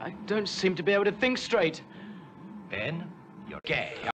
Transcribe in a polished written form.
I don't seem to be able to think straight. Ben, you're gay.